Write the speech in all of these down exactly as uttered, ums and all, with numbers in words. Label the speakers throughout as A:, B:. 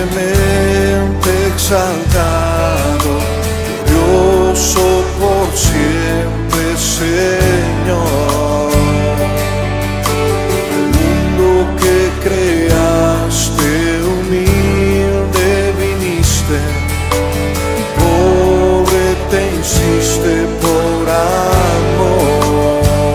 A: grandemente exaltado, glorioso por siempre, Señor. El mundo que creaste, humilde viniste, pobre te hiciste por amor.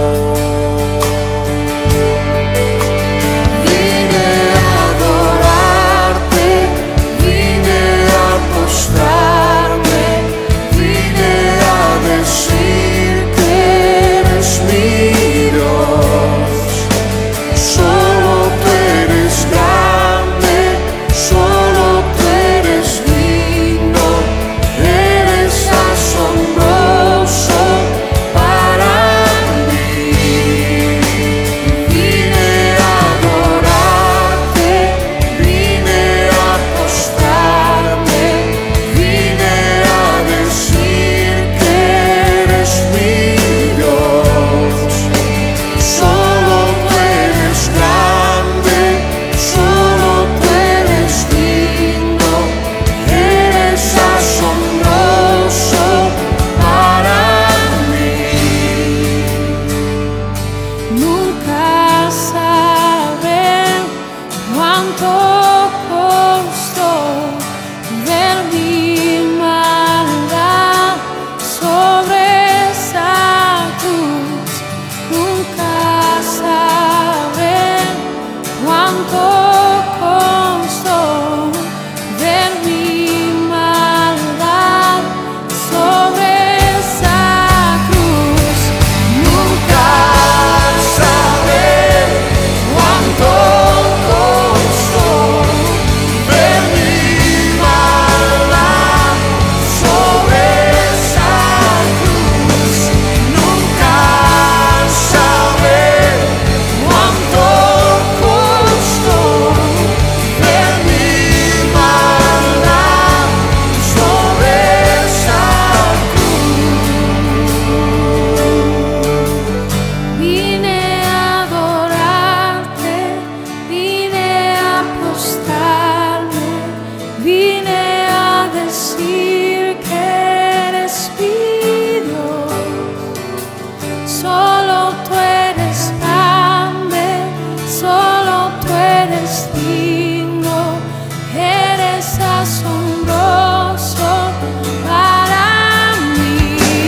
A: Vine a adorarte, vine a postrarme, vine a decir que eres mi Dios. Solo tú eres grande, solo tú eres digno, eres asombroso para mí. Vine a adorarte, vine a postrarme, vine a decir que eres mi Dios. Solo tú eres grande, solo tú eres digno, eres asombroso para mí. Nunca sabré cuánto costó ver mi maldad sobre esa cruz. Nunca sabré cuánto costó ver mi maldad sobre esa cruz. Nunca sabré cuánto costó ver mi maldad sobre esa cruz. Nunca sabré cuánto costó ver mi maldad sobre esa cruz. Vine a adorarte, vine a postrarme, vine a decir que eres mi Dios. Solo tú eres grande, solo tú eres digno, eres asombroso para mí.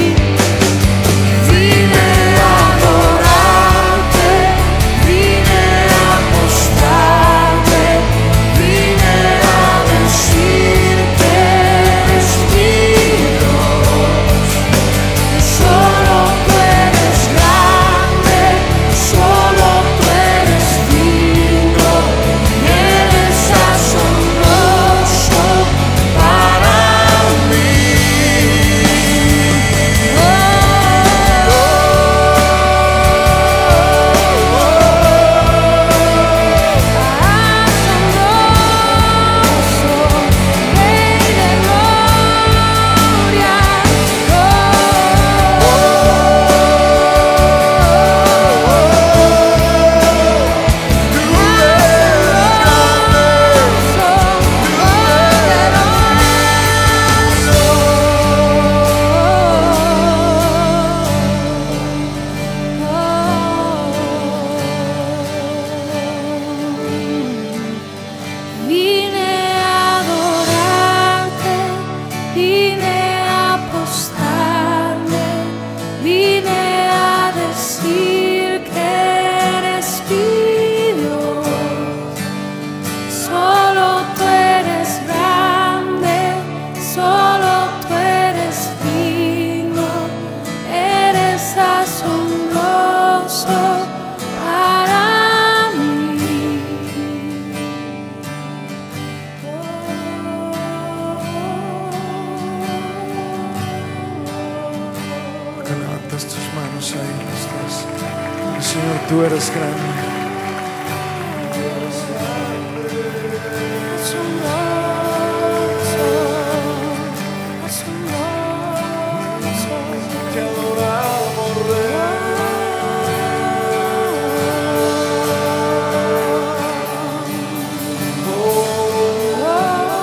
A: Vine a adorarte, vine a postrarme, vine a decir que eres mi Dios. Solo tú eres grande, solo tú eres digno, eres asombroso para mí. Asombroso, Rey de gloria. Vine a adorarte, vine a postrarme, vine a decir que eres mi Dios. Solo tú eres grande, solo tú eres digno, eres asombroso para mí.
B: Que levantas tus manos ahí, estás. Señor, tú eres grande. Tú eres grande.
A: Asombroso, asombroso.
B: Te adoramos, Rey.
A: Oh,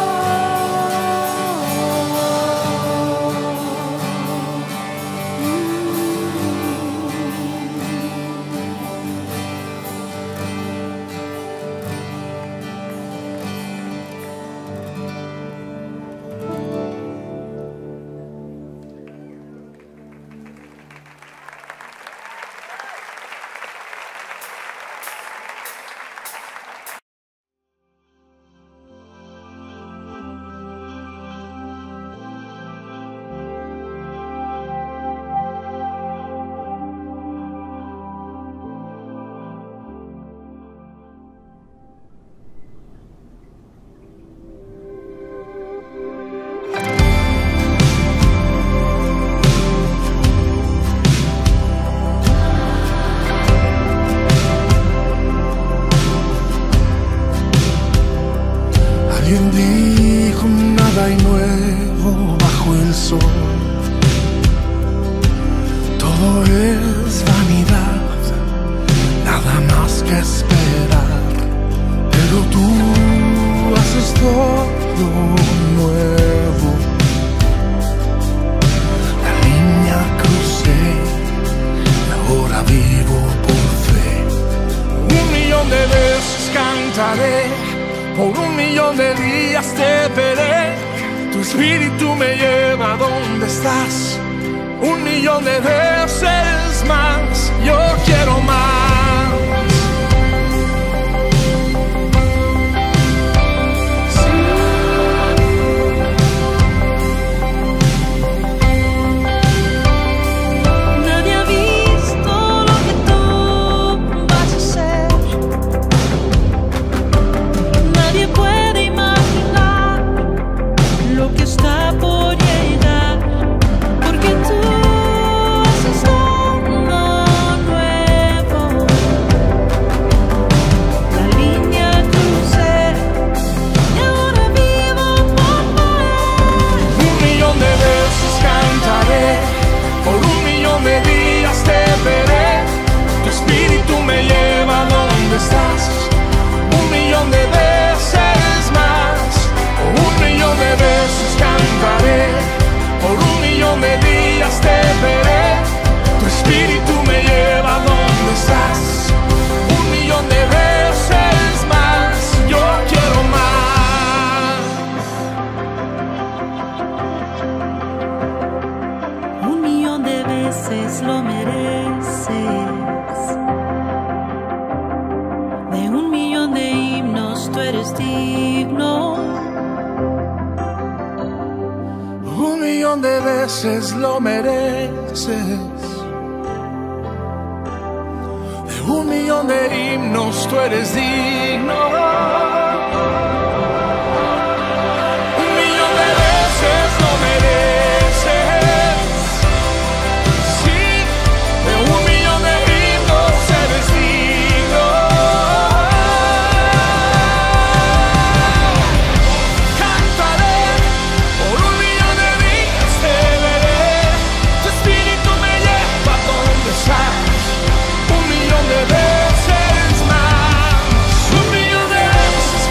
B: nada hay nuevo bajo el sol. Todo es vanidad, nada más que esperar. Pero tú haces todo nuevo. La línea crucé y ahora vivo por fe. Un millón de veces cantaré, por un millón de días te veré. Tu espíritu me lleva a donde estás. Un millón de veces más, yo quiero más. Sí.
A: Nadie ha visto lo que tú vas a hacer. Nadie puede imaginar lo que está por llegar, porque tú haces todo nuevo. La línea crucé y ahora vivo por ver.
B: Un millón de veces cantaré, por un millón de días te veré. Tu espíritu me lleva a donde estás. Un millón de veces más, un millón de veces cantaré, por un millón de días te veré. Tu espíritu me lleva a donde estás. Un millón de veces más, yo quiero más.
A: Un millón de veces lo mereces. De un millón de himnos tú eres digno.
B: Un millón de veces lo mereces. De un millón de himnos tú eres digno. Un millón de veces lo mereces. Sí, de un millón de himnos eres digno. Cantaré, por un millón de días te veré. Tu espíritu me lleva a donde estás. Un millón de veces más, un millón de veces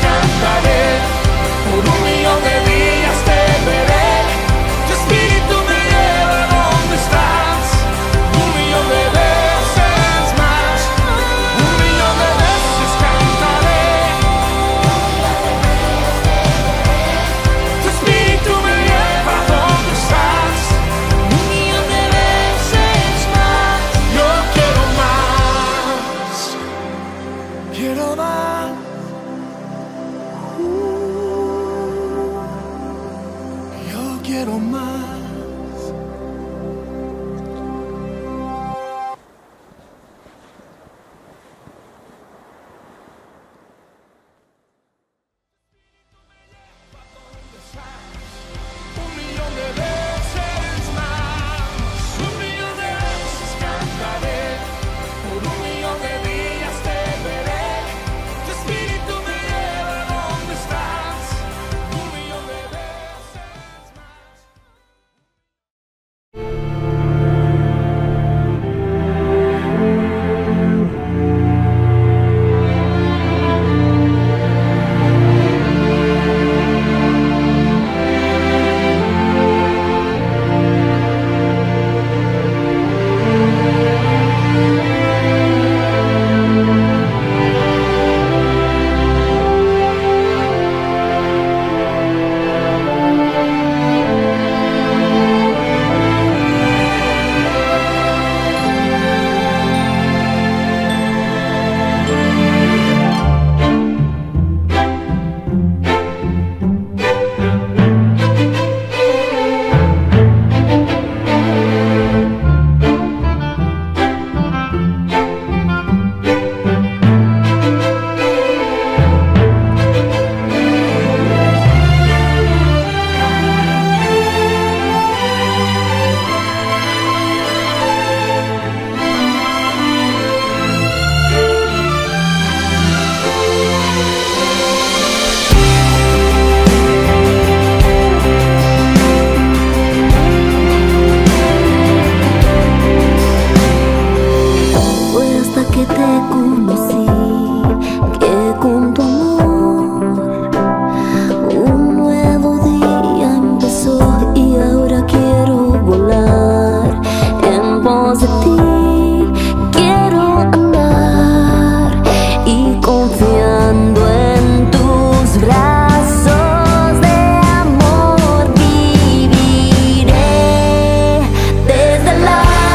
C: que te conocí, que con tu amor un nuevo día empezó y ahora quiero volar en pos de ti. Quiero andar y confiando en tus brazos de amor viviré desde el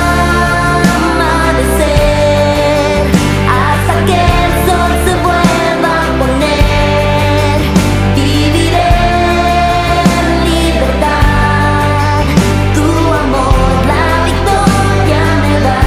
C: amanecer hasta que el sol se vuelva a poner. Viviré en libertad, tu amor la victoria me da.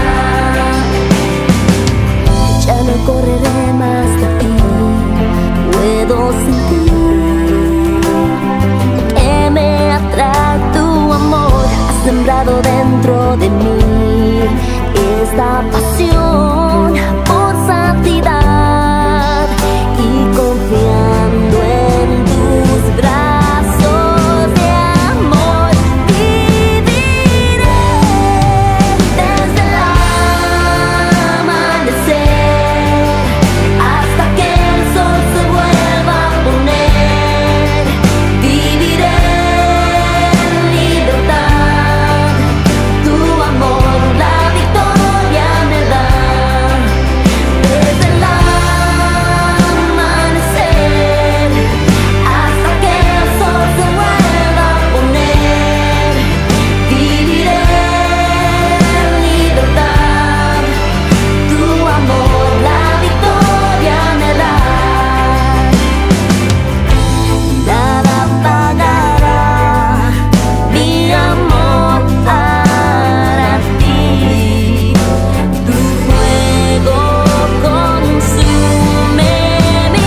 C: Ya no correré más de ti, puedo sentir que me atrae tu amor. Has sembrado dentro de mí esta pasión por santidad y confiando en tus brazos de amor viviré desde el amanecer hasta que el sol se vuelva a poner. Viviré en libertad, tu amor la victoria me da. Desde el amanecer hasta que el sol se vuelva a poner. Viviré en libertad, tu amor la victoria me da. Nada pagará mi amor para ti. Tu fuego consume mi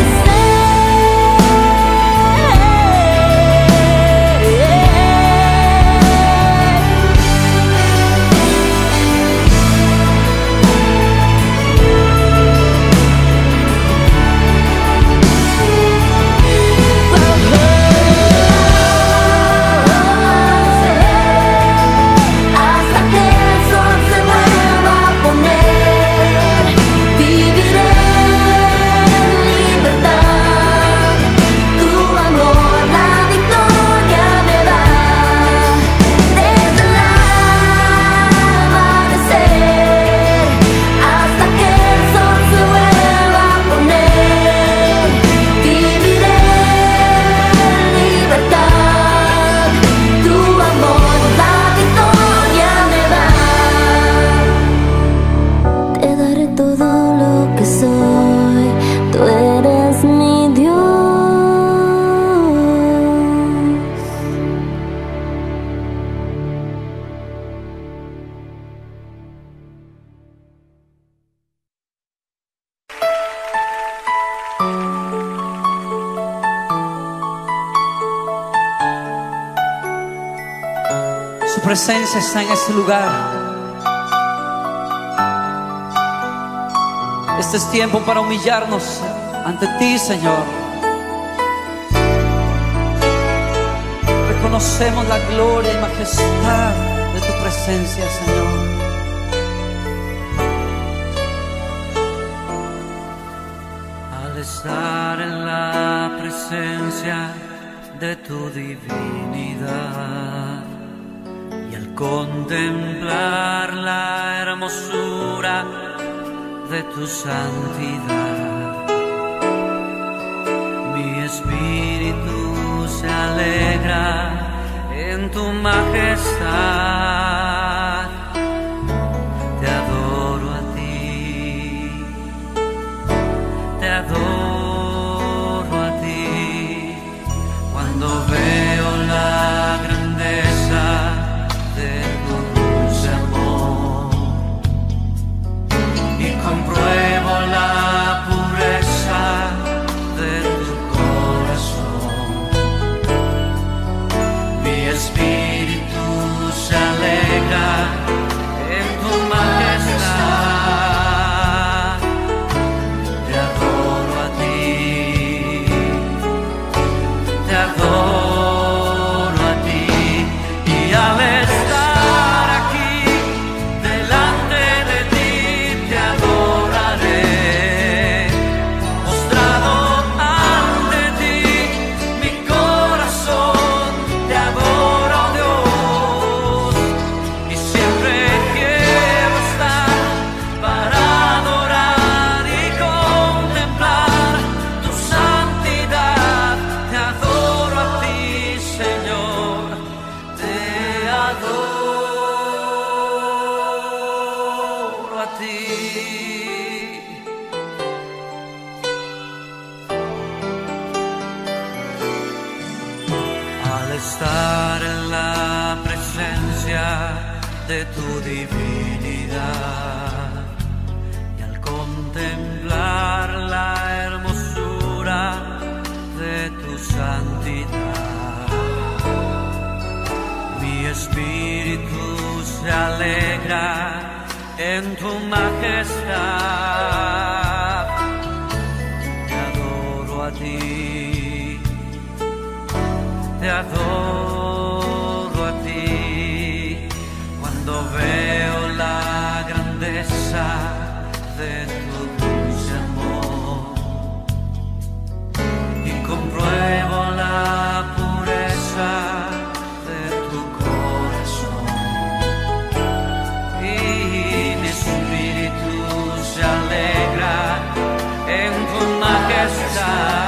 C: hasta que el sol se vuelva a poner. Viviré en libertad, tu amor la victoria me da. Desde el amanecer hasta que el sol se vuelva a poner. Viviré en libertad, tu amor la victoria me da. Te daré todo lo que soy, tú eres mi Dios.
D: Su presencia está en este lugar. Este es tiempo para humillarnos ante ti, Señor. Reconocemos la gloria y majestad de tu presencia, Señor.
E: Al estar en la presencia de tu divinidad y al contemplar la hermosura de tu santidad, mi espíritu se alegra en tu majestad. Te adoro a ti, te adoro a ti, cuando veo la grandeza de tu dulce amor y compruebo la pureza de tu corazón. Mi espíritu se alegra en tu majestad. Te adoro a estar en la presencia de tu divinidad y al contemplar la hermosura de tu santidad, mi espíritu se alegra en tu majestad. Te adoro a ti, te adoro a ti, cuando veo la grandeza de tu dulce amor y compruebo la pureza de tu corazón, y mi espíritu se alegra en tu majestad.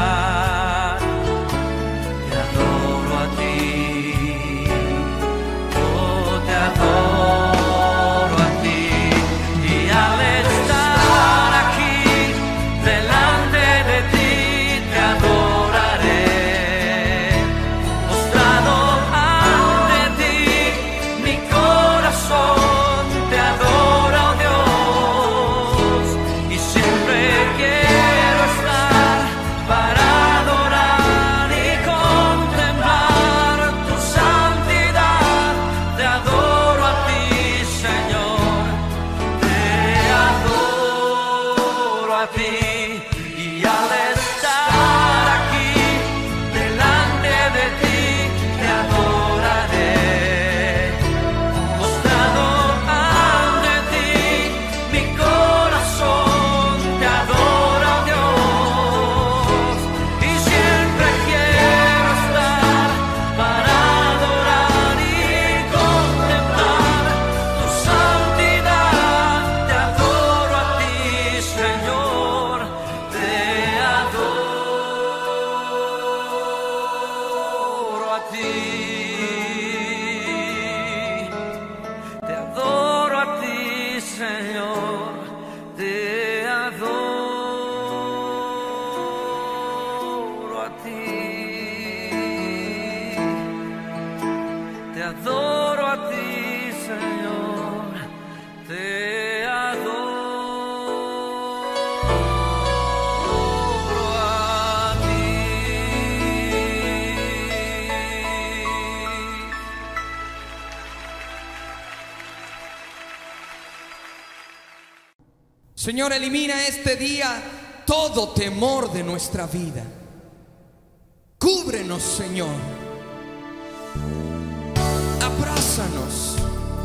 B: Señor, elimina este día todo temor de nuestra vida. Cúbrenos, Señor. Abrázanos.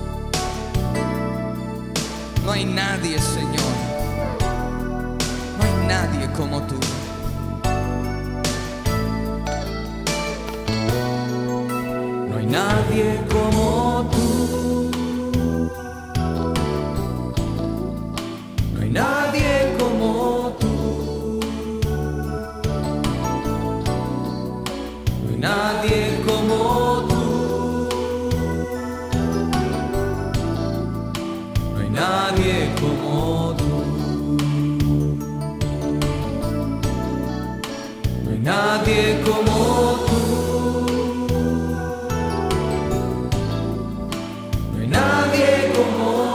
B: No hay nadie, Señor. No hay nadie como tú. No hay nadie como tú. Nadie como tú, no hay nadie como tú, no hay nadie como tú, no hay nadie como tú, no hay nadie como tú.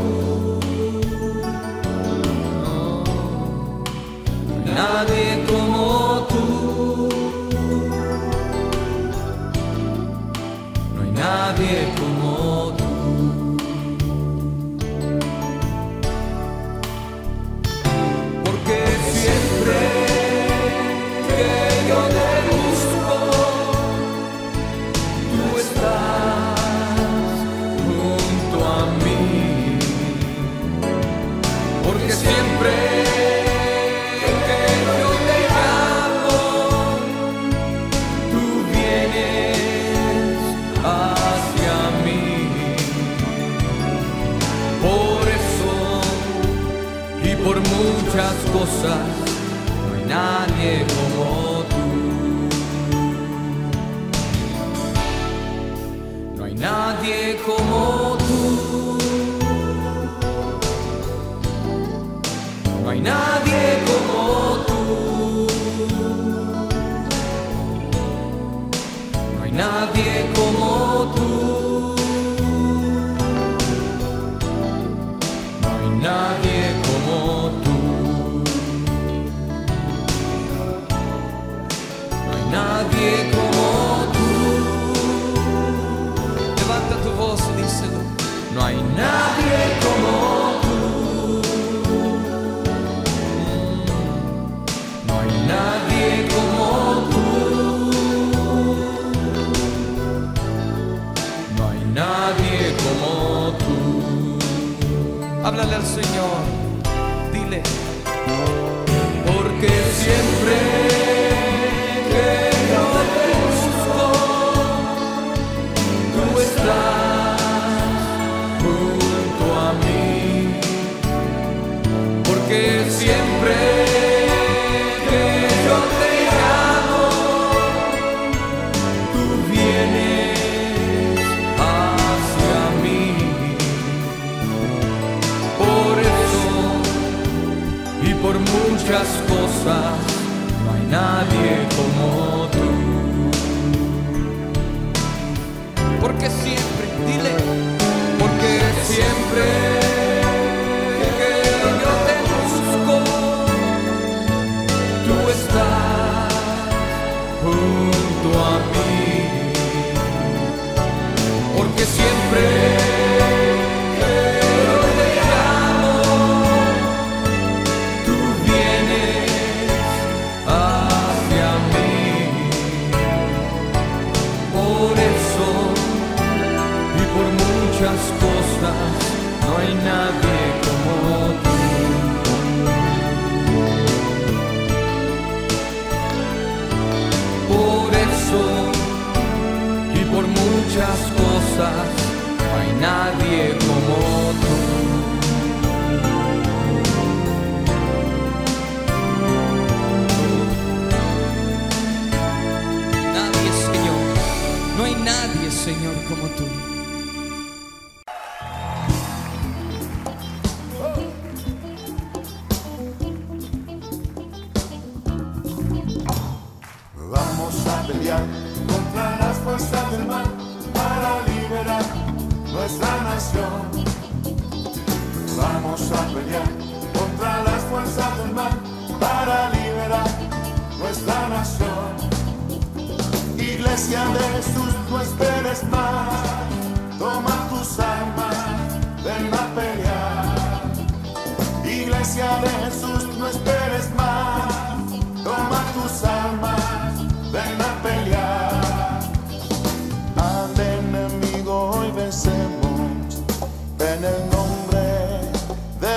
B: Nadie como tú, no hay nadie como tú. Porque siempre que yo te busco, tú estás junto a mí. Porque siempre por muchas cosas, no hay nadie como tú. No hay nadie como tú. No hay nadie como tú. No hay nadie.
E: siempre que yo te llamo, tú vienes hacia mí. Por eso y por muchas cosas no hay nadie como tú. Porque siempre, dile, porque siempre que yo te busco, tú estás junto a mí. Porque siempre que yo te llamo, tú vienes hacia mí. Por eso y por muchas cosas no hay nadie como tú. Por eso y por muchas cosas no hay nadie como tú. Nadie, Señor, no hay nadie, Señor, como tú.
B: Vamos a pelear contra las fuerzas del mal para liberar nuestra nación. Vamos a pelear contra las fuerzas del mal para liberar nuestra nación. Iglesia de Jesús, no esperes más. Toma tus armas, ven a pelear. Iglesia de Jesús, no esperes más. Toma tus armas, ven a pelear. Al enemigo hoy vencemos en el nombre de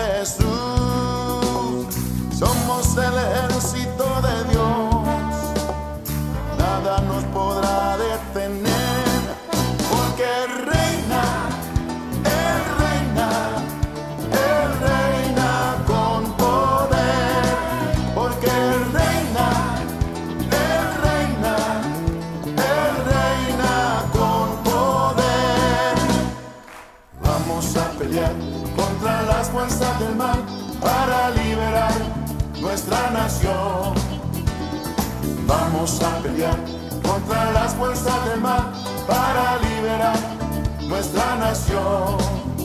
B: Jesús. Somos el ejército de Dios, nada nos podrá detener, porque reina, Él reina, Él reina con poder, porque Él reina, Él reina, Él reina con poder. Vamos a pelear contra las fuerzas del mal para liberar nuestra nación. Vamos a pelear contra las fuerzas del mal para liberar nuestra nación.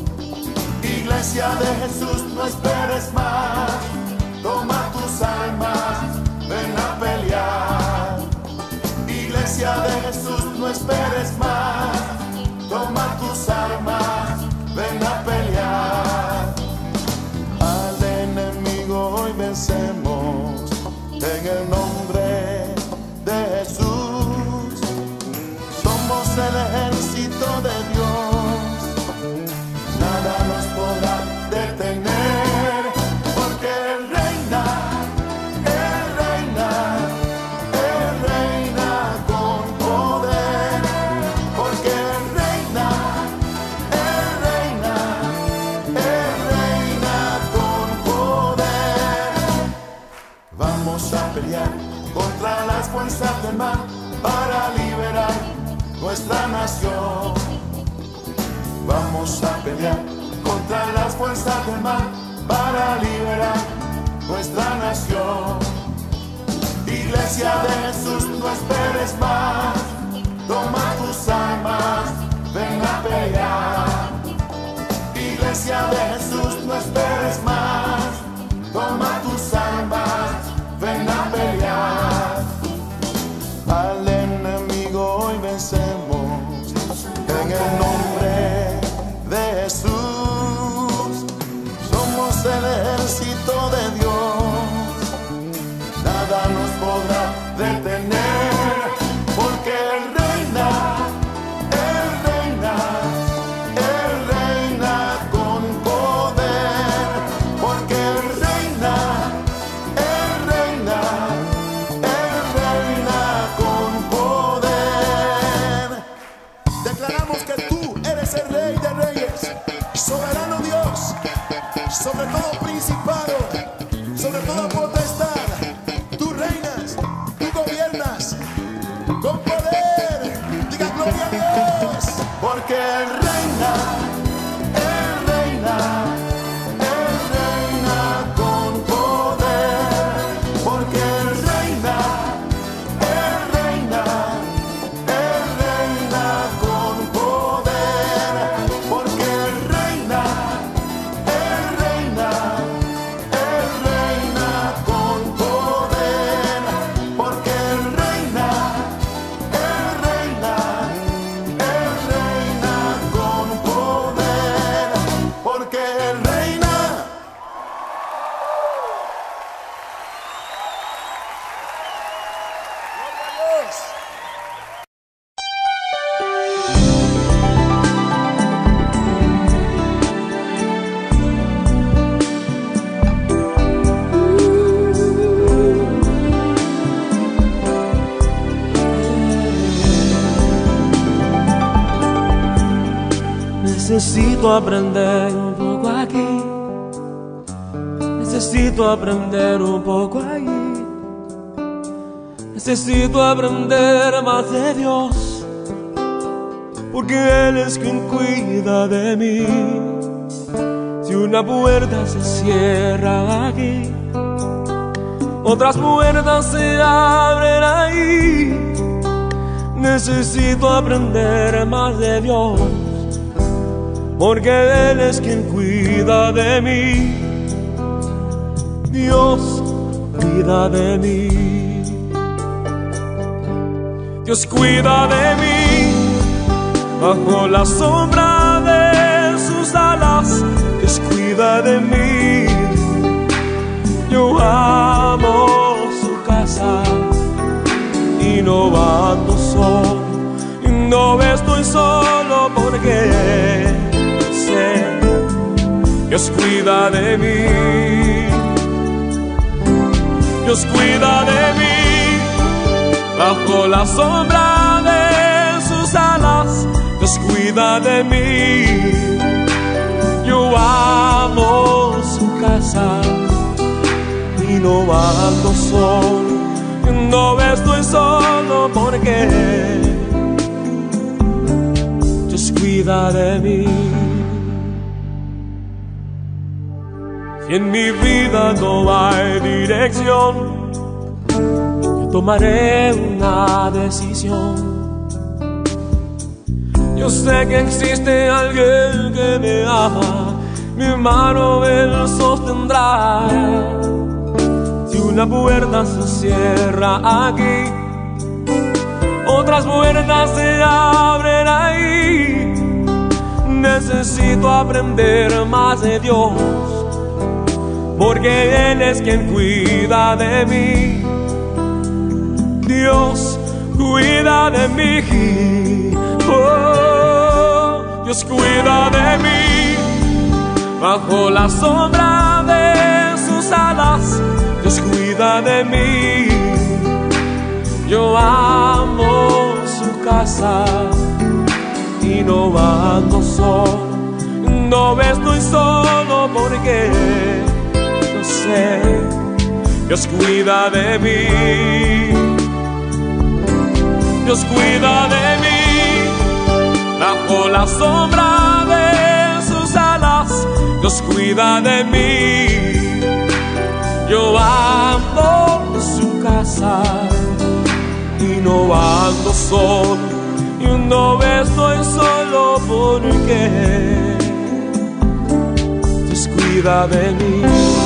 B: Iglesia de Jesús, no esperes más. Toma tus armas, ven a pelear. Iglesia de Jesús, no esperes más. Toma tus armas, ven a pelear. Al enemigo hoy vencemos en el nombre de Jesús. Somos el ejército de Dios, nada nos podrá detener, porque Él reina, Él reina, Él reina con poder, porque Él reina, Él reina, Él reina con poder. Vamos a pelear contra las fuerzas del mal para liberar nuestra nación. Vamos a pelear contra las fuerzas del mal para liberar nuestra nación. Iglesia de Jesús, no esperes más. Toma tus armas, ven a pelear. Iglesia de Jesús, no esperes más. Toma tus armas, ven a pelear. Al enemigo hoy vencemos en el nombre de Jesús. Somos el ejército de Dios, nada nos podrá detener, porque Él reina, Él reina, Él reina con poder.
F: sobre toda potestad. Tú reinas, tú gobiernas con poder. Diga gloria a Dios. Porque Él reina, Él reina, Él reina con poder. Porque Él reina, Él reina, Él reina con poder. Porque Él reina, Él reina, Él reina con poder. Porque Él reina, Él reina, Él reina con poder. Porque Él reina. Gloria a Dios.
G: Necesito aprender un poco aquí, necesito aprender un poco allí, necesito aprender más de Dios, porque Él es quien cuida de mí. Si una puerta se cierra aquí, otras puertas se abren ahí. Necesito aprender más de Dios, porque Él es quien cuida de mí. Dios cuida de mí. Dios cuida de mí. Bajo la sombra de sus alas, Dios cuida de mí. Yo amo su casa y no ando solo, y no estoy solo porque sé, Dios cuida de mí. Dios cuida de mí. Bajo la sombra de sus alas, Dios cuida de mí. Yo amo su casa y no ando solo, no estoy solo porque Dios cuida de mí. Si en mi vida no hay dirección, yo tomaré una decisión. Yo sé que existe alguien que me ama, mi mano Él sostendrá. Si una puerta se cierra aquí, otras puertas se abren ahí. Necesito aprender más de Dios, porque Él es quien cuida de mí. Dios cuida de mí. Oh, Dios cuida de mí. Bajo la sombra de sus alas, Dios cuida de mí. Yo amo su casa y no ando solo, no estoy solo porque yo sé, Dios cuida de mí. Dios cuida de mí. Bajo la sombra de sus alas, Dios cuida de mí. Yo amo su casa y no ando solo, y no estoy solo porque Dios cuida de mí.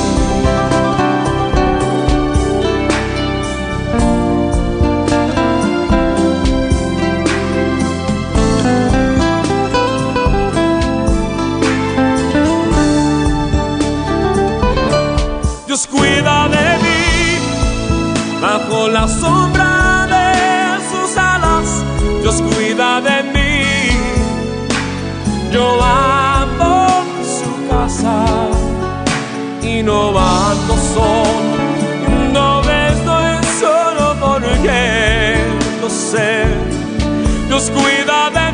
G: Dios cuida de mí. Bajo la sombra de sus alas, Dios cuida de mí. Yo amo su casa y no ando solo, no estoy solo porque lo sé, Dios cuida de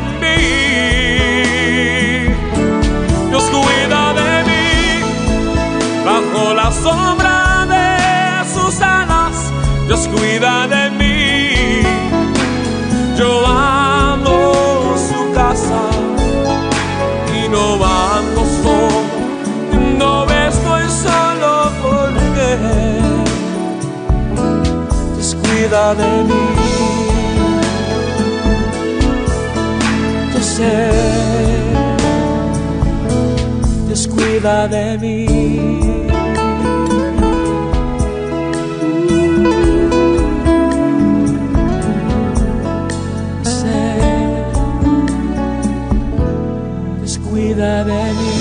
G: mí. Dios cuida de mí. Bajo la sombra de Dios cuida de mí. Yo amo su casa y no ando solo, no estoy solo porque Dios cuida de mí. Yo sé, Dios cuida de mí. Cuida de mí.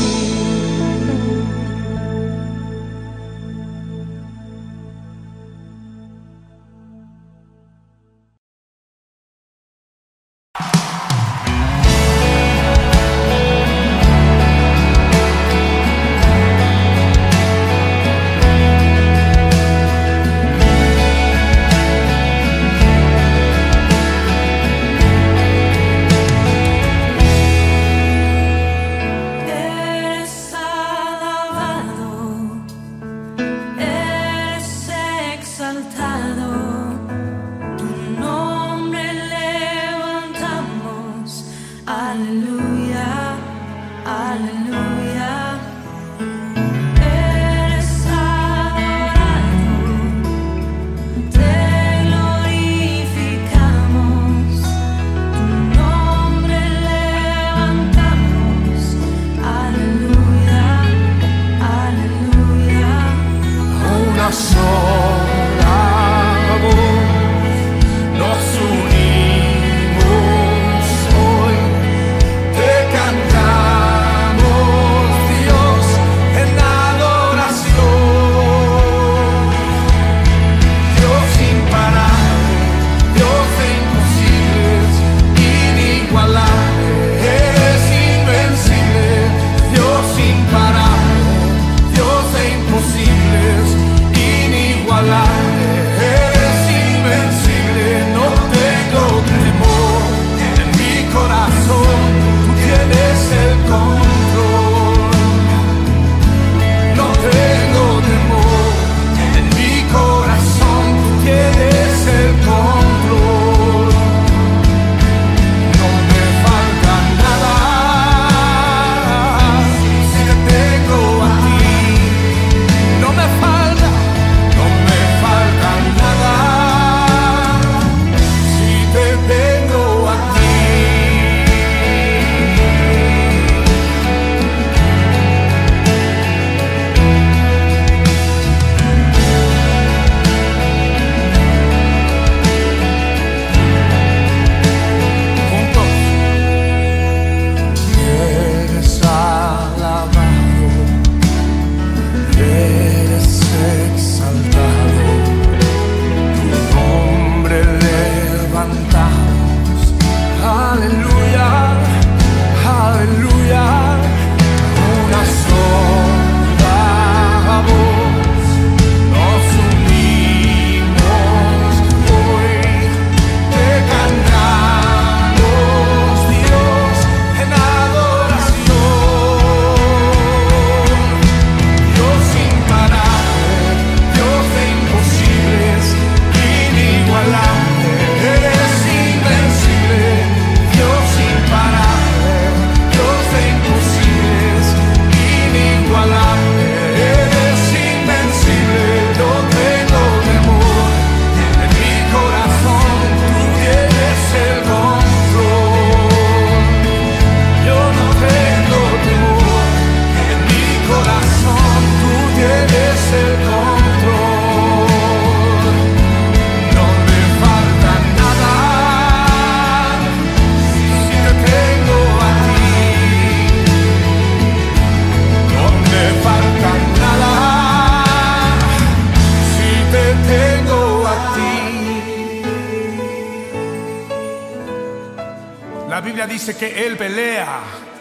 B: Biblia dice que Él pelea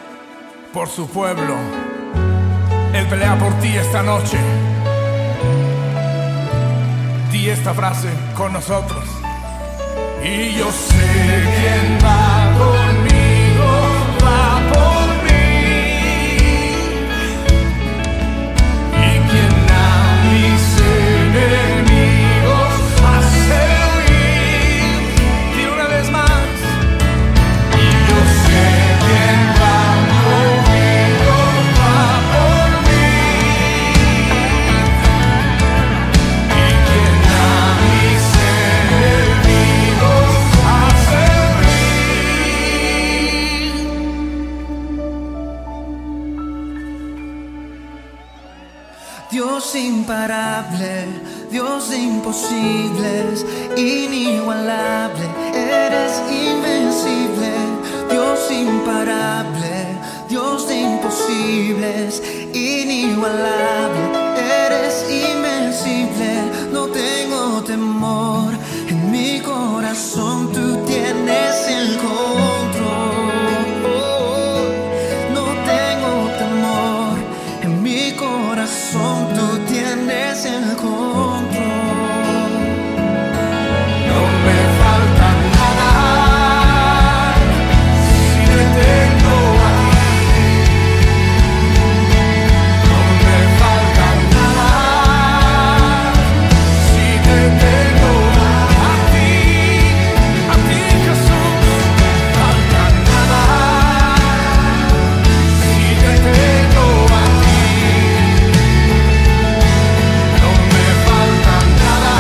B: por su pueblo. Él pelea por ti esta noche. Di esta frase con nosotros. Y yo sé quién va conmigo, va por mí. Y quien a mis enemigos hace
H: Dios imparable, Dios de imposibles, inigualable, eres invencible. Dios imparable, Dios de imposibles, inigualable, eres invencible. No tengo temor, en mi corazón tú tienes el control. No tengo temor, en mi corazón tú tienes el control.
B: No me falta nada si te tengo a ti. No me falta nada si te tengo a ti. A ti, Jesús, no me falta nada si te tengo a ti. No me falta nada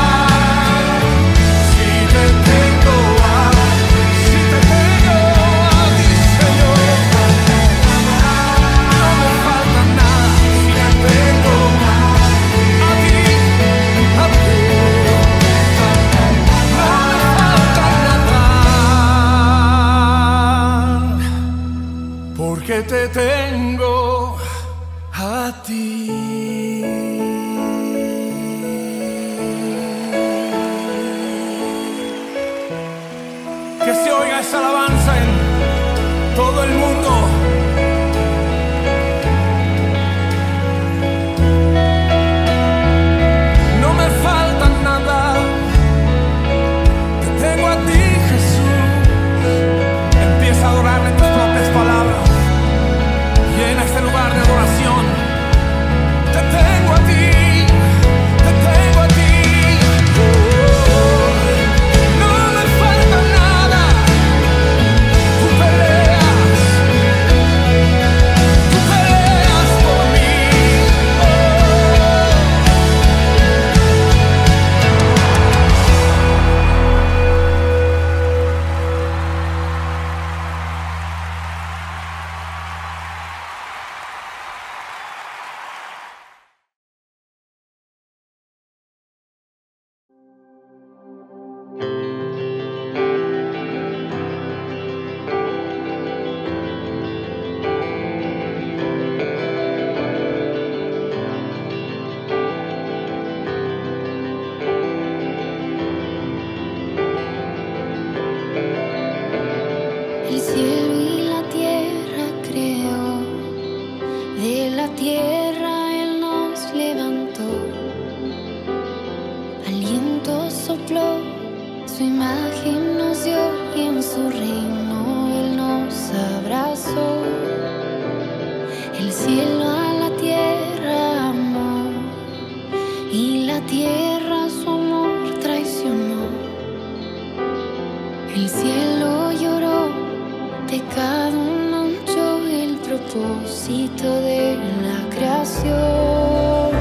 B: si te tengo a si te tengo a ti, Señor. No me falta nada si te tengo a ti, a ti. No me falta nada porque te tengo a ti. Que se oiga esa alabanza en todo el mundo. No me falta nada, te tengo a ti, Jesús. Empieza a adorarle en tus propias palabras. Llena este lugar de adoración. Te tengo a ti, te tengo a ti. No me falta nada. Tú peleas, tú peleas por mí.
C: El cielo y la tierra creó, de la tierra Él nos levantó. Aliento sopló, su imagen nos dio y en su reino Él nos abrazó. El cielo a la tierra amó y la tierra su amor traicionó. El cielo lloró, pecado manchó el propósito de la creación.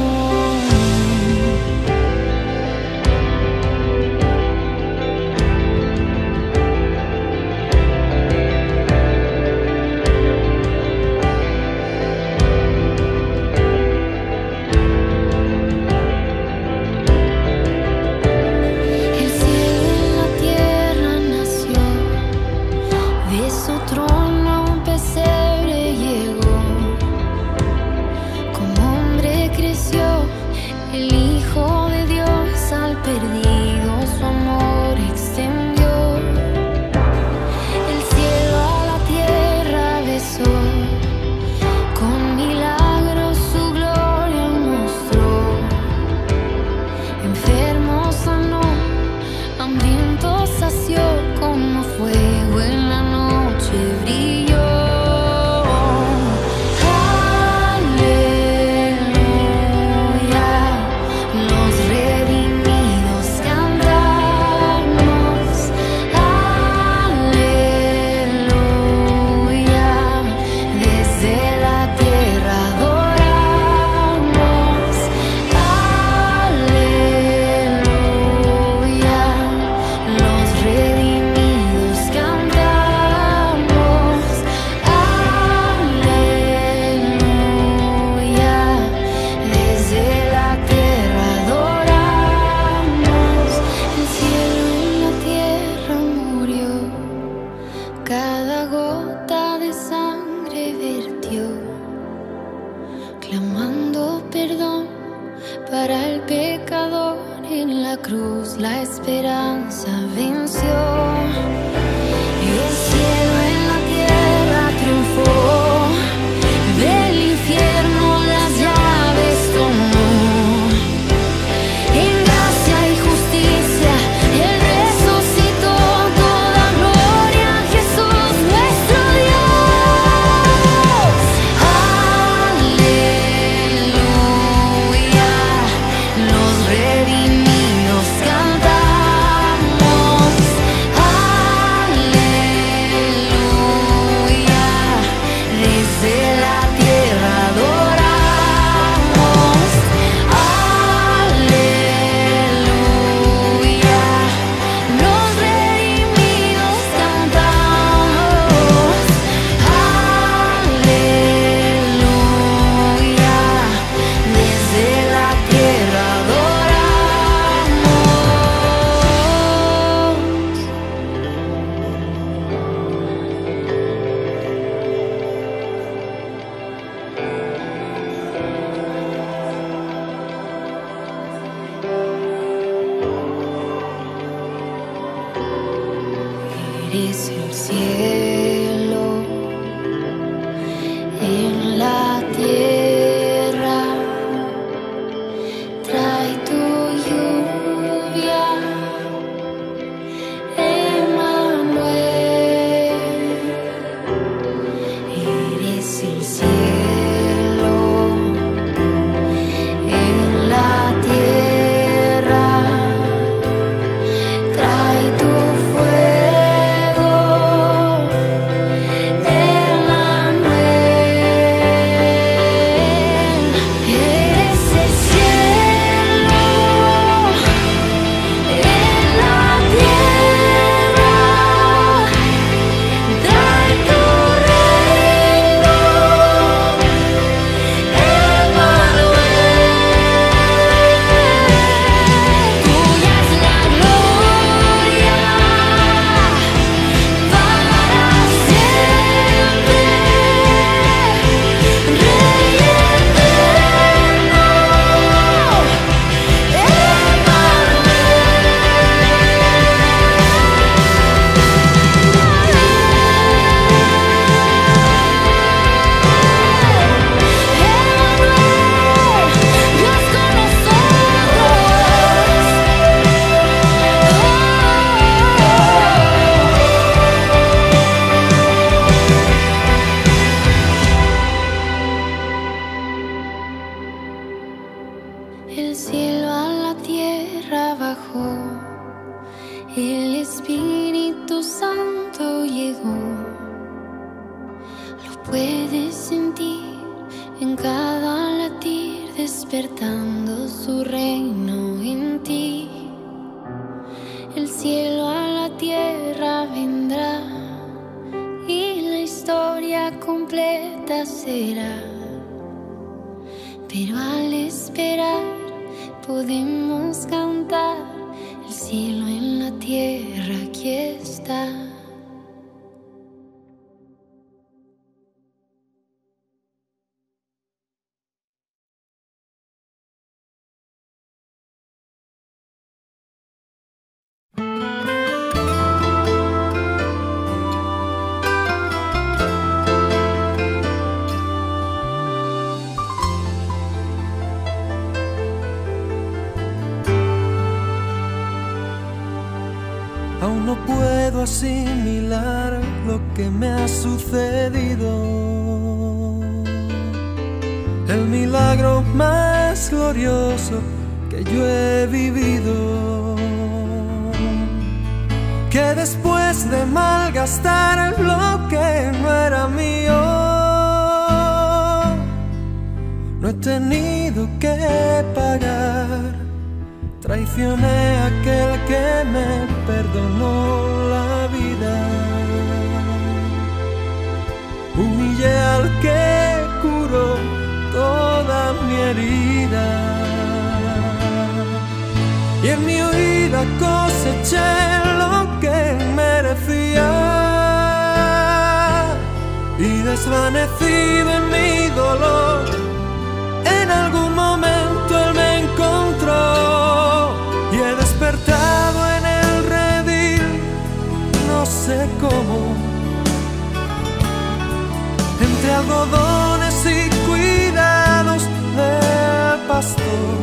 C: El cielo en la tierra nació, de su trono a un pesebre llegó. Como hombre creció pecador en la cruz, la esperanza venció. Y el cielo en la tierra triunfó, del infierno las llaves tomó. En gracia y justicia Él resucitó, toda gloria a Jesús nuestro Dios. Aleluya, los redimidos cantamos. Aleluya, desde la tierra adoramos. Aleluya, los redimidos cantamos. Aleluya, desde la tierra eres el cielo en la tierra, trae tu lluvia, Emmanuel. Eres el cielo en la tierra, trae tu fuego, Emmanuel. Eres el cielo en la tierra, trae tu reino, Emmanuel. Tuya es la gloria para siempre, Rey eterno, Emmanuel. Dios con nosotros. El cielo a la tierra bajó, el Espíritu Santo llegó. Lo puedes sentir en cada latir, despertando su reino en ti. El cielo a la tierra vendrá y la historia completa será. Pero al esperar podemos cantar, el cielo en la tierra aquí está.
H: Aún no puedo asimilar lo que me ha sucedido. El milagro más glorioso que yo he vivido. Que después de malgastar lo que no era mío, no he tenido que pagar. Traicioné a aquel que me perdonó la vida. Humillé al que curó toda mi herida. Y en mi huida coseché lo que merecía. Y desvanecido en mi dolor, en algún momento Él me encontró. algodones y cuidados del pastor.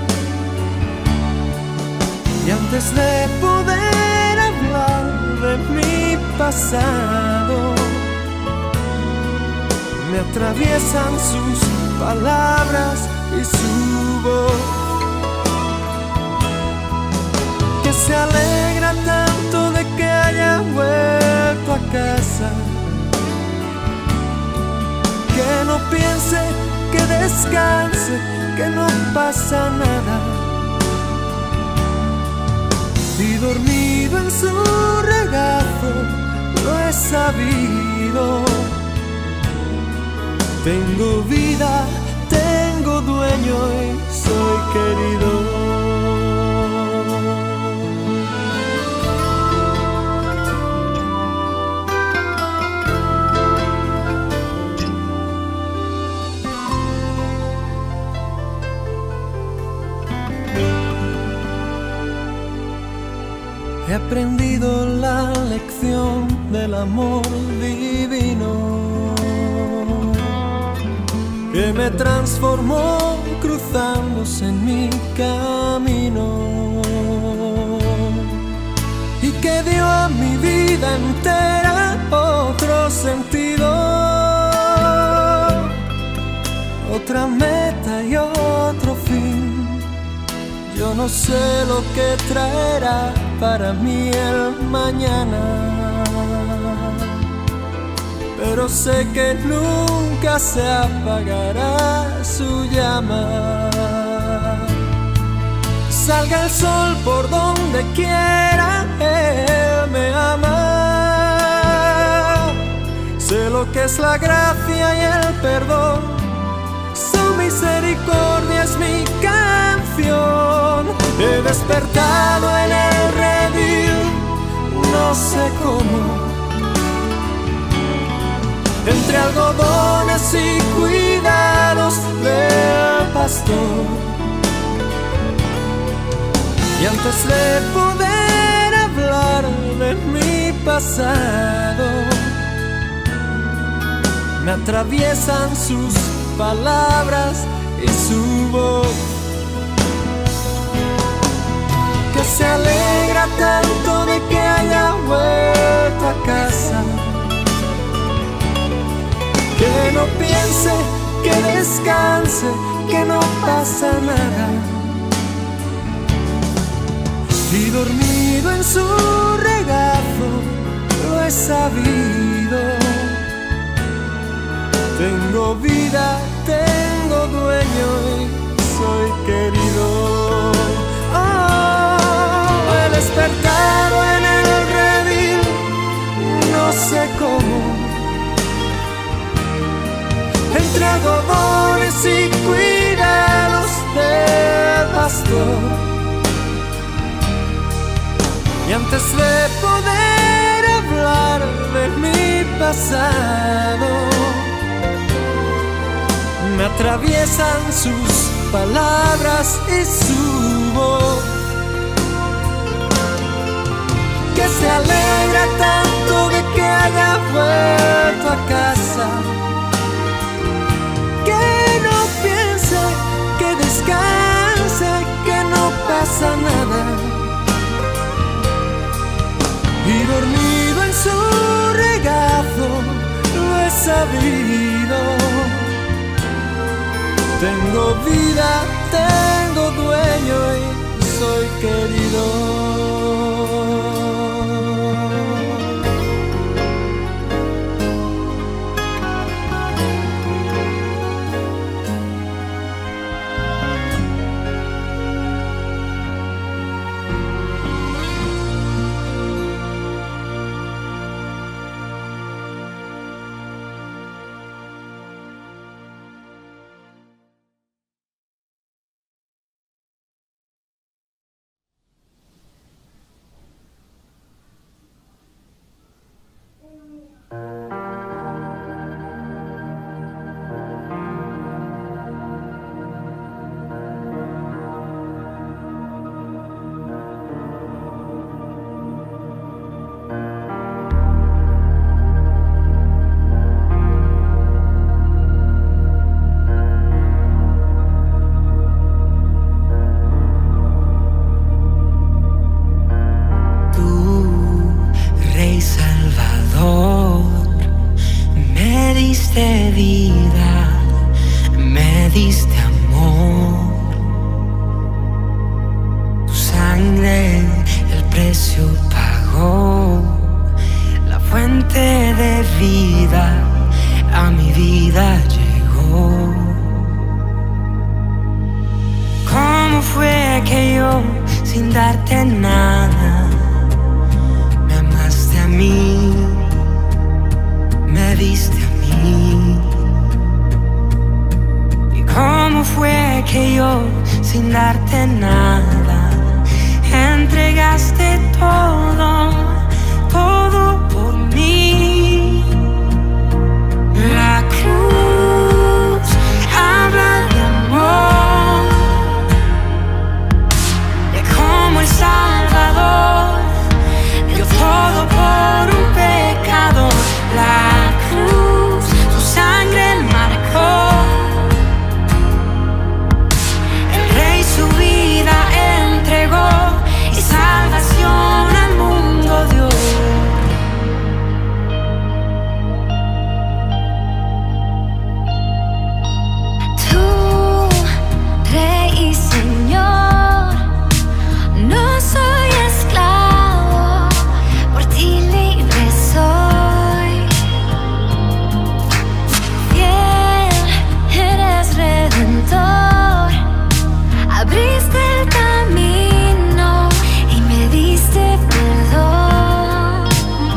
H: Y antes de poder hablar de mi pasado, me atraviesan sus palabras y su voz, que se alegra tanto de que haya vuelto a casa, que no piense, que descanse, que no pasa nada. Y dormido en su regazo lo he sabido. Tengo vida, tengo dueño y soy querido. He aprendido la lección del amor divino, que me transformó cruzándose en mi camino, y que dio a mi vida entera otro sentido, otra meta y otro fin. Yo no sé lo que traerá para mí el mañana, pero sé que nunca se apagará su llama. Salga el sol por donde quiera, Él me ama. Sé lo que es la gracia y el perdón, su misericordia es mi canción. He despertado en el redil, no sé cómo, entre algodones y cuidados del pastor. Y antes de poder hablar de mi pasado, me atraviesan sus palabras y su voz, que se alegra tanto de que haya vuelto a casa, que no piense, que descanse, que no pasa nada. Y dormido en su regazo lo he sabido. Tengo vida, tengo dueño y soy querido. Oh, he despertado en el redil, no sé cómo, entre algodones y cuidados del pastor. Y antes de poder hablar de mi pasado, me atraviesan sus palabras y su voz, que se alegra tanto de que haya vuelto a casa, que no piense, que descanse, que no pasa nada. Y dormido en su regazo lo he sabido. Tengo vida, tengo dueño y soy querido.
I: sangre el precio pagó, la fuente de vida a mi vida llegó. ¿Cómo fue que yo, sin darte nada, me amaste a mí, me diste a mí? ¿Y cómo fue que yo, sin darte nada, entregaste todo, todo por mí? La cruz habla de amor, de cómo el Salvador dio todo por un pecador. La cruz, su sangre marcó, el Rey su vida entregó y salvación al mundo dio. Tú, Rey y Señor, no soy esclavo, por ti libre soy. Fiel, eres redentor, abriste el camino y me diste perdón.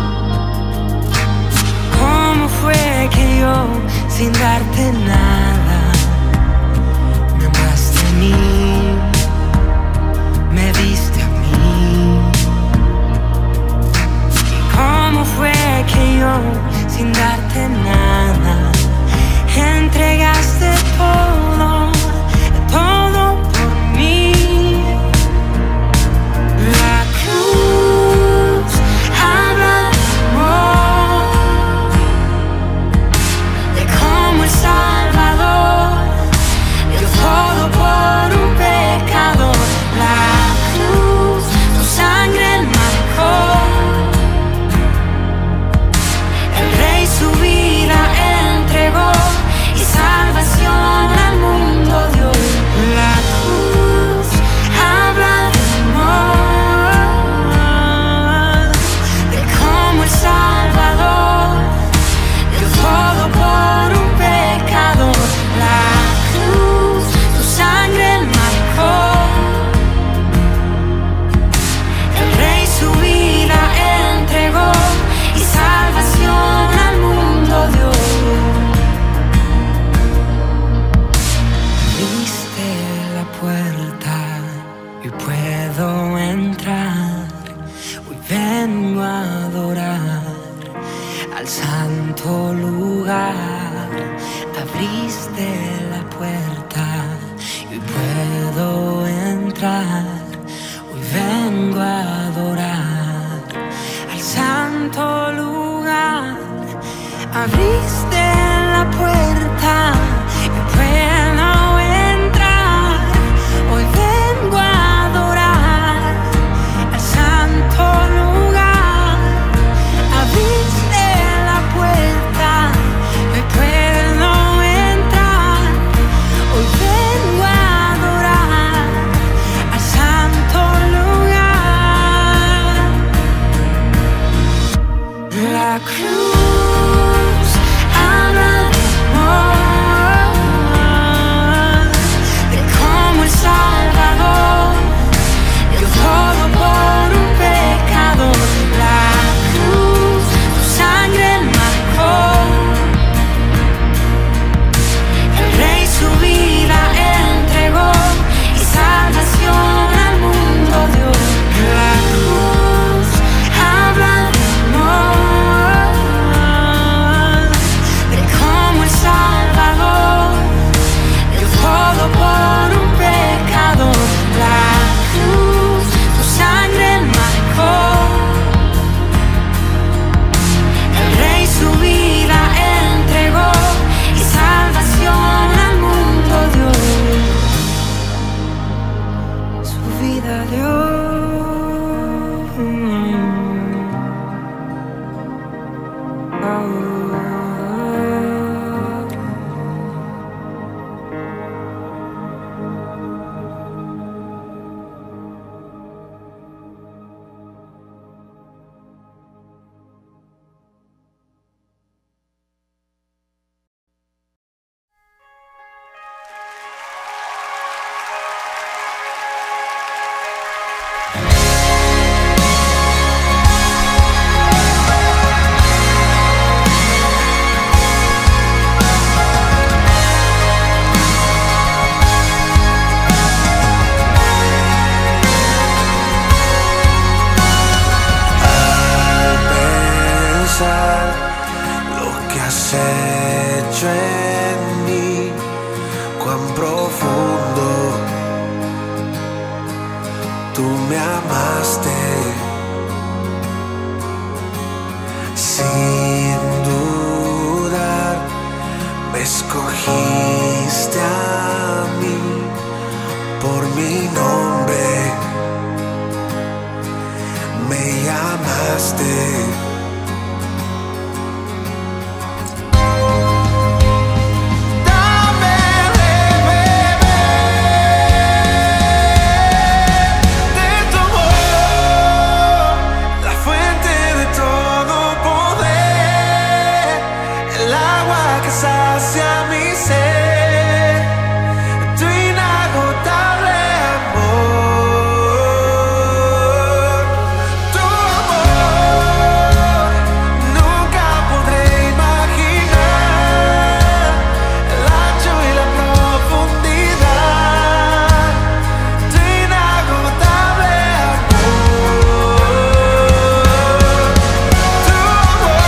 I: ¿Cómo fue que yo, sin darte nada, me amaste a mí, me diste a mí? ¿Y cómo fue que yo, sin darte nada, entregaste todo, todo por mí? La cruz habla de amor, de cómo el Salvador dio todo por un pecador. La cruz, su sangre marcó, el Rey su vida entregó y salvación al mundo dio. La cruz habla de amor, de cómo el Salvador dio todo por un pecador. La cruz, su sangre marcó, el Rey su vida entregó y salvación al mundo dio. Abriste la puerta y puedo entrar. Hoy vengo a adorar al santo lugar. Abriste la puerta y puedo entrar. Hoy vengo a adorar al santo lugar. Abriste la puerta y puedo entrar. Hoy vengo a adorar al santo lugar. Abriste la puerta y puedo entrar. Hoy vengo a adorar al santo lugar. La cruz habla de amor, de cómo el Salvador dio todo por un pecador. La cruz, su sangre marcó, el Rey su vida entregó y salvación al mundo dio. La cruz habla de amor, de cómo el Salvador dio todo por un pecador. La cruz, su sangre marcó, el Rey su vida entregó y salvación al mundo dio. Su vida dio. Oh.
H: tú me amaste sin dudar, me escogiste a mí por mi nombre, me llamaste. Sacia mi ser, tu inagotable amor, tu amor, nunca podré imaginar el ancho y la profundidad, tu inagotable amor, tu amor.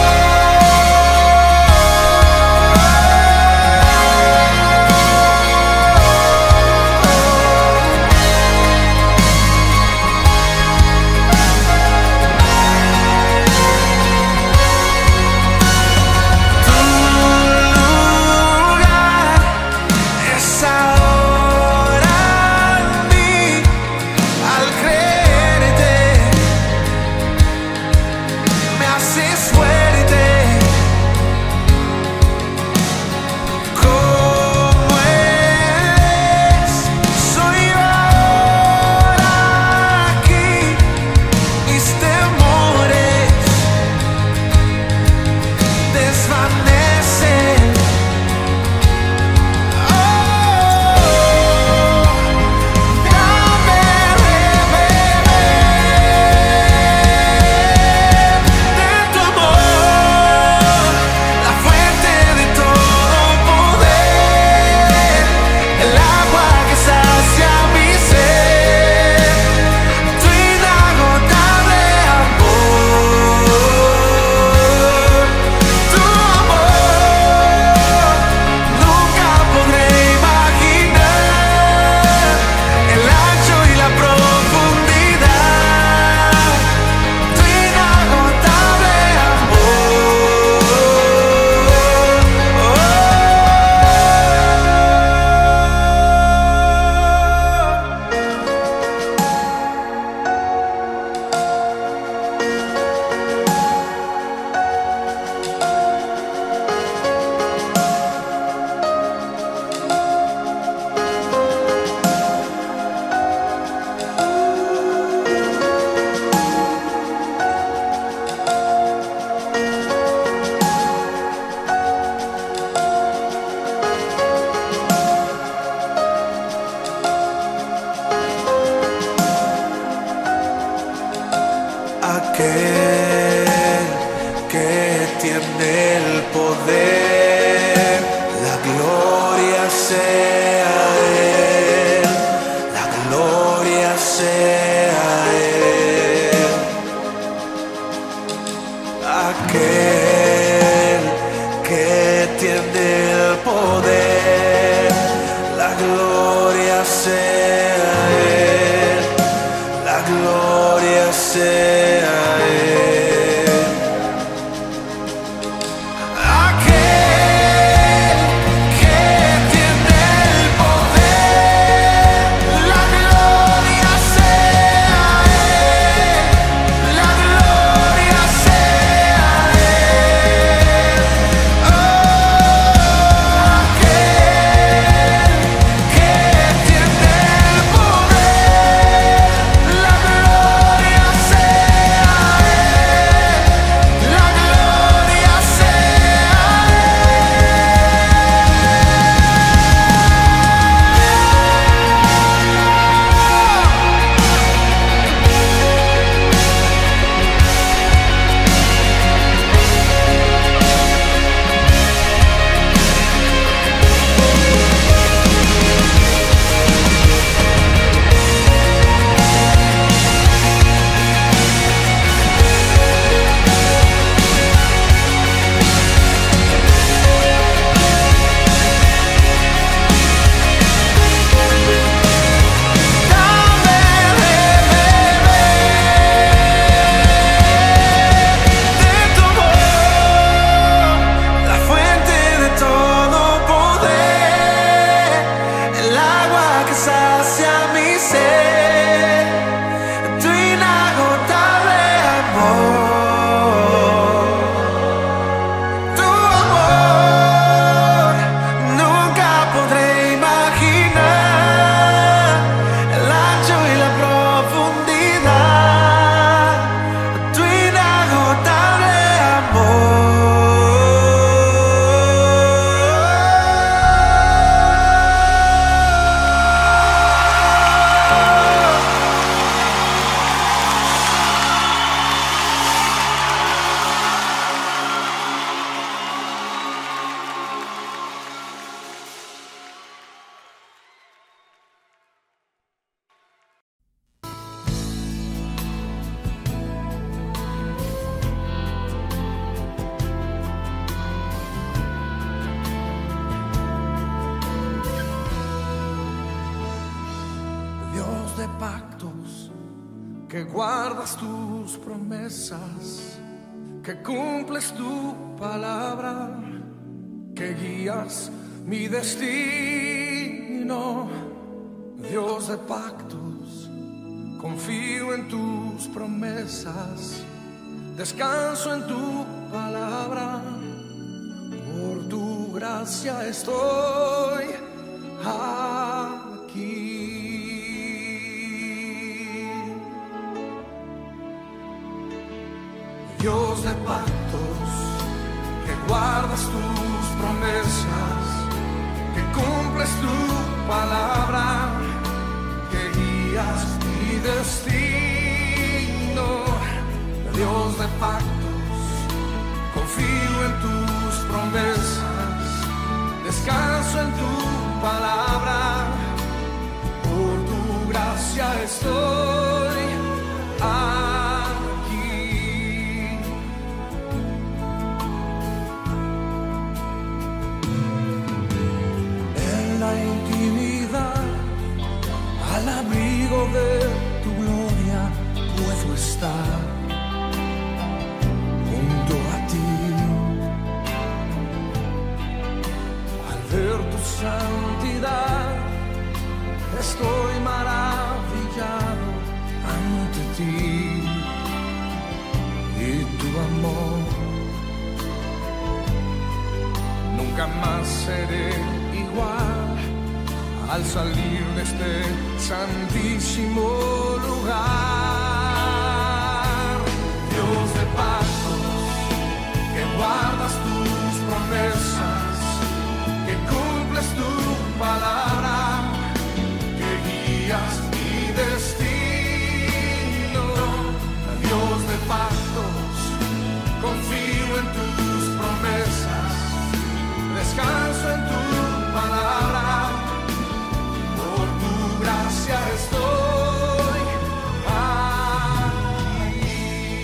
H: Aquel que tiene el poder, la gloria sea Él, la gloria sea Él. Aquel que tiene el poder, la gloria sea Él, la gloria sea say
B: pactos, que guardas tus promesas, que cumples tu palabra, que guías mi destino. Dios de pactos, confío en tus promesas, descanso en tu palabra. Por tu gracia estoy aquí. Dios de pactos, que guardas tus promesas, que cumples tu palabra, que guías mi destino. Dios de pactos, confío en tus promesas, descanso en tu palabra. Por tu gracia estoy aquí. En la intimidad, al abrigo de tu gloria, puedo estar junto a ti. Al ver tu santidad, estoy maravillado ante ti y tu amor. Nunca más seré igual al salir de este santísimo lugar. Dios de pactos, que guardas tus promesas, que cumples tu palabra, que guías mi destino. Dios de pactos, confío en tus promesas, descanso en tu palabra. Por tu gracia estoy aquí.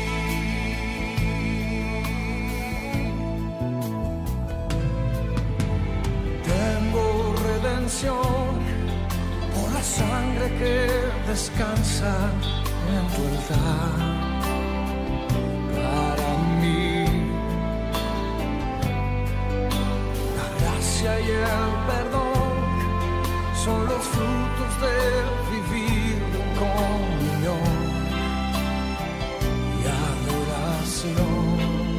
B: Tengo redención por la sangre que descansa en tu altar. Para mí, la gracia y el perdón son los frutos de vivir en comunión y adoración.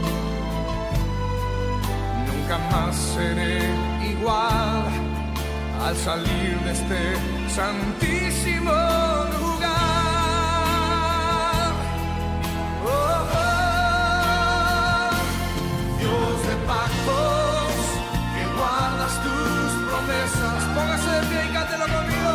B: Nunca más seré igual al salir de este santísimo lugar. Oh, oh. Dios de pactos, que guardas tus promesas. Póngase de pie y cántelo conmigo.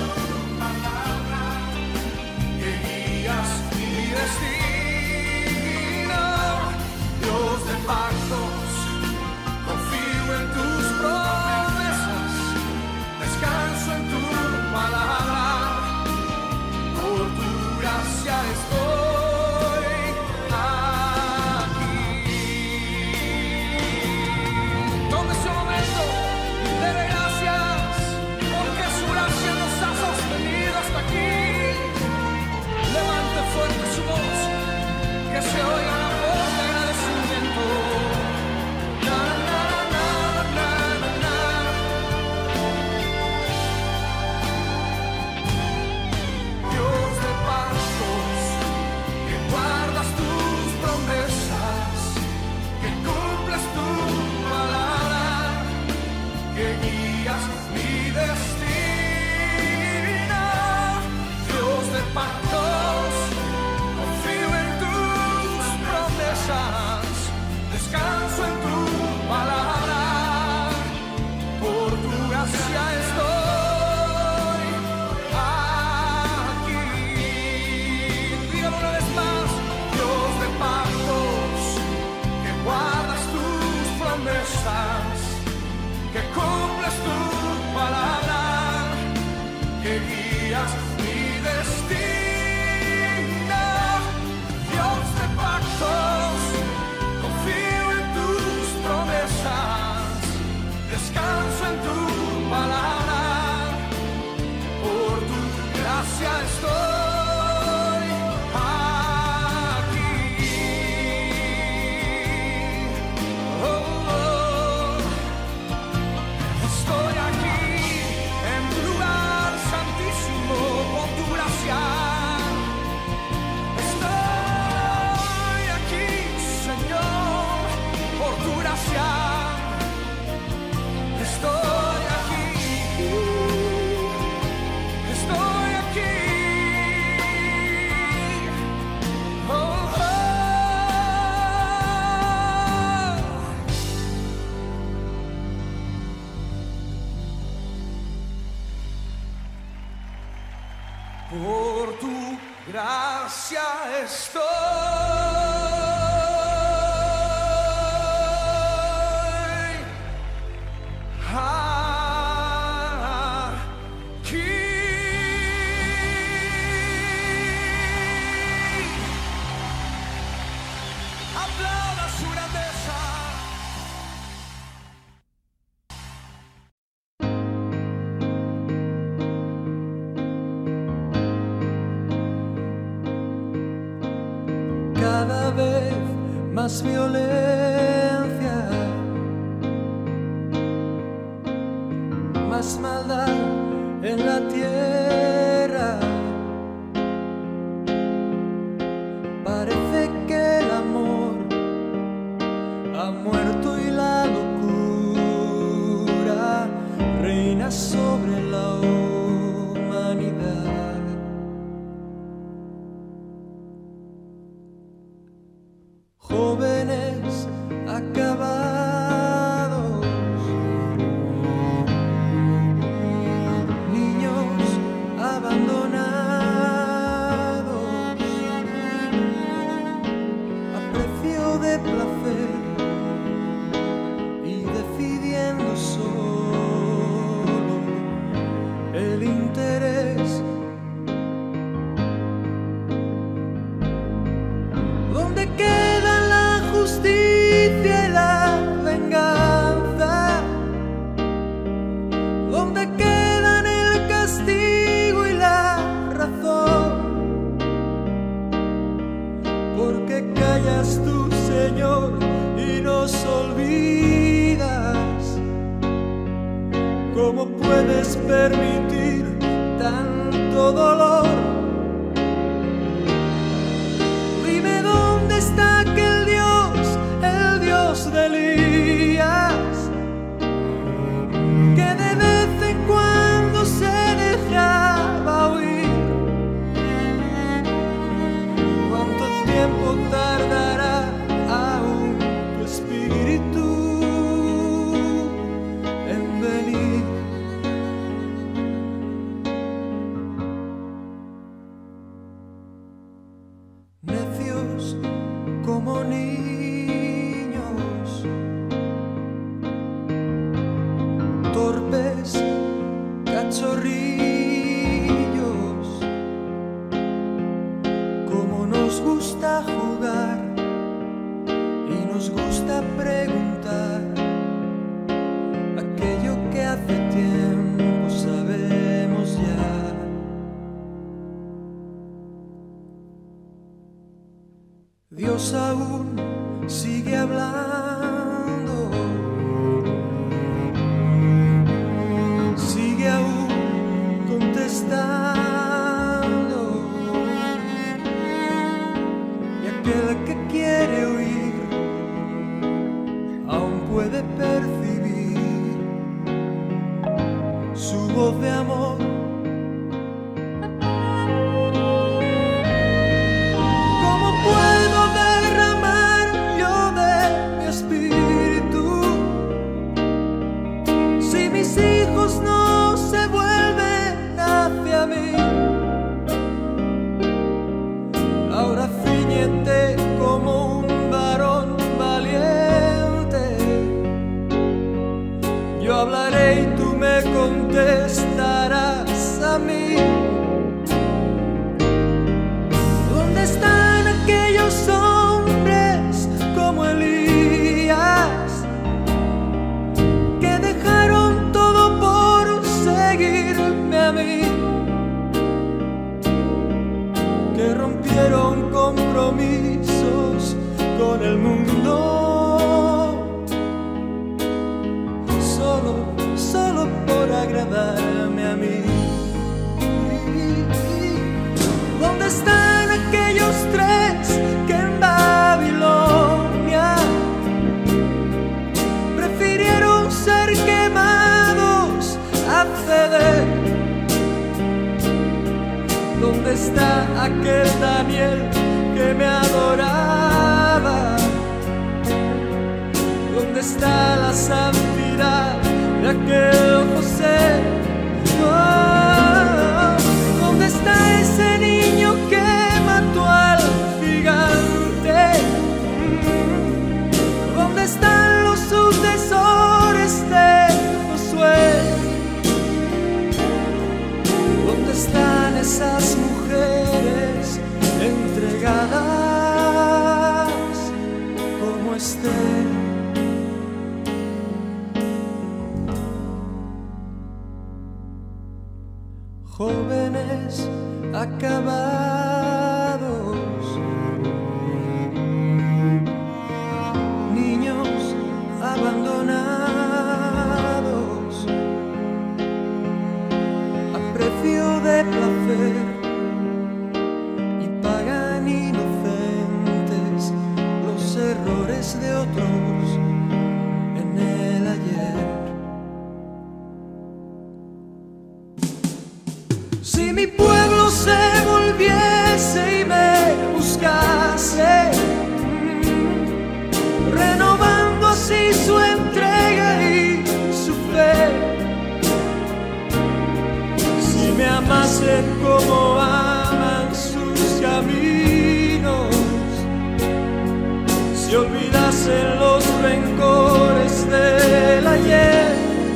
B: Que guías mi destino. Dios de pactos, confío en tus promesas, descanso en tu palabra. Por tu gracia estoy aquí. Tome ese momento y dele gracias, porque su gracia nos ha sostenido hasta aquí. Levante fuerte su voz, que se oiga la voz de agradecimiento. Na, na, na, na, na, na. Dios de pactos, gracia estoy. Aquí. Aplauda su grandeza.
H: Cada vez más violencia, más maldad en la tierra. Parece que el amor ha muerto y la locura reina sobre la humanidad. Jóvenes acabados, niños abandonados, a precio de placer y decidiendo solo el interés. ¿Dónde queda la justicia y la venganza? ¿Dónde quedan el castigo y la razón? ¿Por qué callas tú, Señor, y nos olvidas? ¿Cómo puedes permitir tanto dolor? Dime dónde está aquel Dios, el Dios de Elías, que de vez en cuando se dejaba oír. ¿Cuánto tiempo tardará aún tu espíritu en venir? Necios como niños, torpes cachorrillos, como nos gusta jugar y nos gusta preguntar aquello que hace tiempo sabemos ya. Dios aún sigue hablando, sigue aún contestando, y aquel que quiere oír aún puede percibir su voz de amor. Ahora ciñete como un varón valiente. Yo hablaré y tú me contestarás a mí. ¿Dónde están aquellos hombres como Elías, que dejaron todo por seguirme a mí? Que rompieron compromisos con el mundo, solo, solo por agradarme a mí. ¿Dónde están aquellos tres que en Babilonia prefirieron ser quemados a ceder? ¿Dónde está aquel Daniel que me adoraba? ¿Dónde está la santidad de aquel José? Oh, ¿dónde está ese niño que ver y pagan inocentes los errores de otros en el ayer. Si mi pueblo se volviese y me buscase, renovando así su entrega y su fe, si me amasen como aman sus caminos, si olvidasen los rencores del ayer,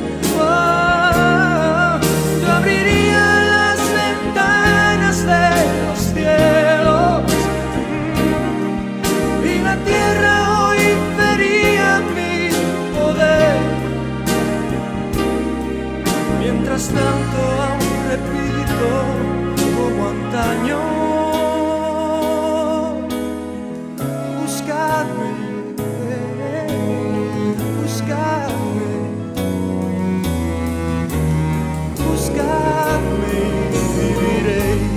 H: oh, yo abriría las ventanas de los cielos y la tierra hoy vería mi poder. Mientras tanto aún repito como antaño, buscadme, buscadme, buscadme y viviréis.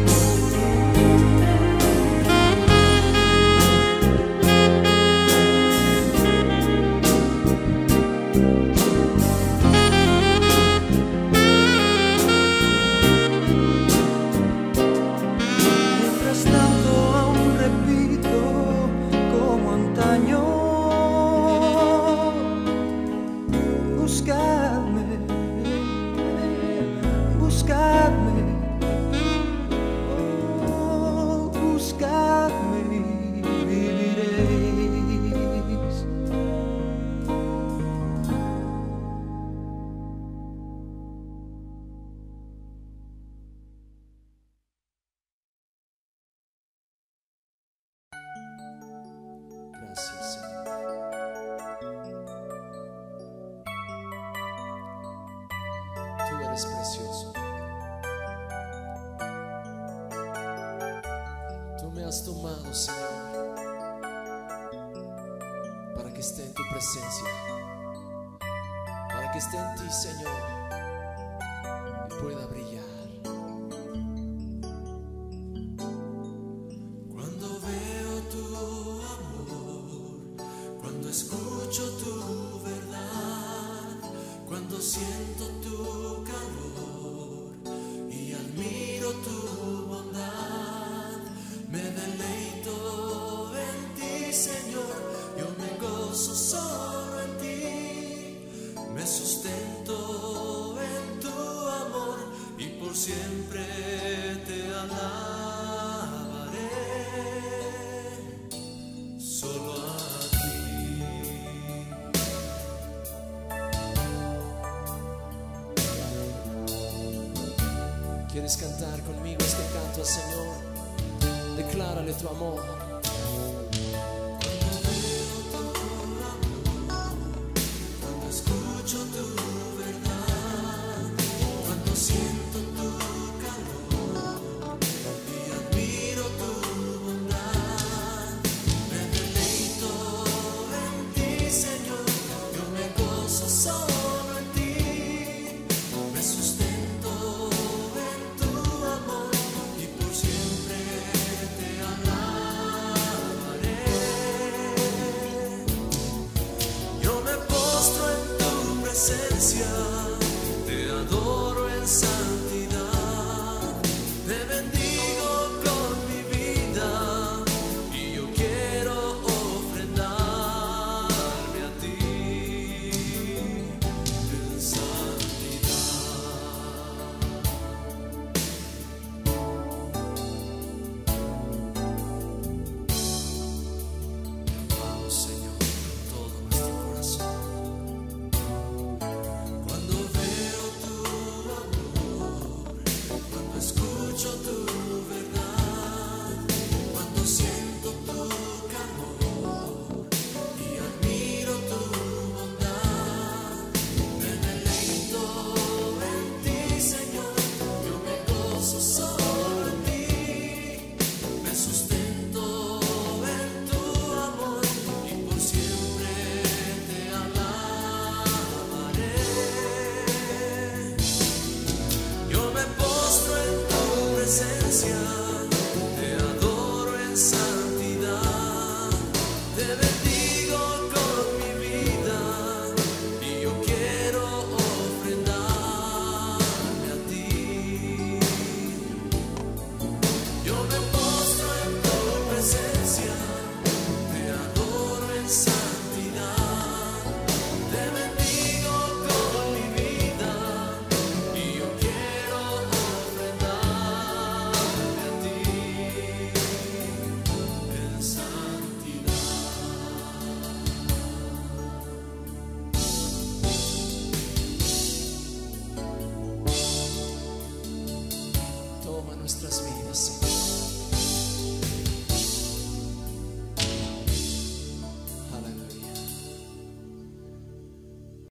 J: Gracias, Señor. Tú eres precioso. Tú me has tomado, Señor, para que esté en tu presencia, para que esté en ti, Señor, y pueda brillar.
K: Escucho tu verdad, cuando siento tu calor y admiro tu bondad, me deleito en ti, Señor, yo me gozo solo en ti, me sustento en tu amor y por siempre te alabaré, solo a
J: ¿Quieres cantar conmigo este canto al Señor? Declárale tu amor.
K: Cuando veo tu amor, cuando escucho tu verdad, cuando siento tu calor y admiro tu bondad, me deleito en ti, Señor, yo me gozo solo en ti, me sustento en tu amor y por siempre te alabaré.
J: nuestras vidas, Señor.